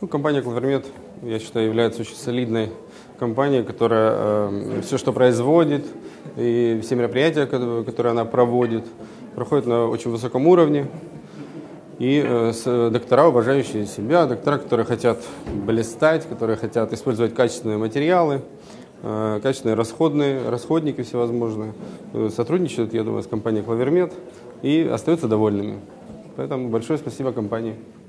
Компания Клавермет, я считаю, является очень солидной компанией, которая все, что производит, и все мероприятия, которые она проводит, проходят на очень высоком уровне. И доктора, уважающие себя, доктора, которые хотят блистать, которые хотят использовать качественные материалы, качественные расходники всевозможные, сотрудничают, я думаю, с компанией Клавермет и остаются довольными. Поэтому большое спасибо компании.